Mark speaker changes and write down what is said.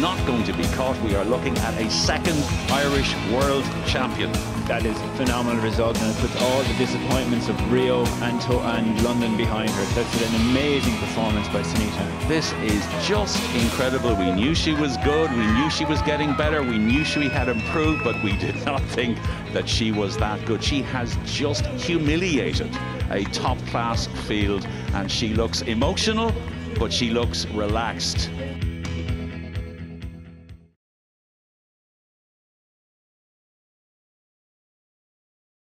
Speaker 1: not going to be caught. We are looking at a second Irish world champion.
Speaker 2: That is a phenomenal result, and it puts all the disappointments of Rio and London behind her. That's an amazing performance by Sanita.
Speaker 1: This is just incredible. We knew she was good, we knew she was getting better, we knew she had improved, but we did not think that she was that good. She has just humiliated a top-class field, and she looks emotional, but she looks relaxed.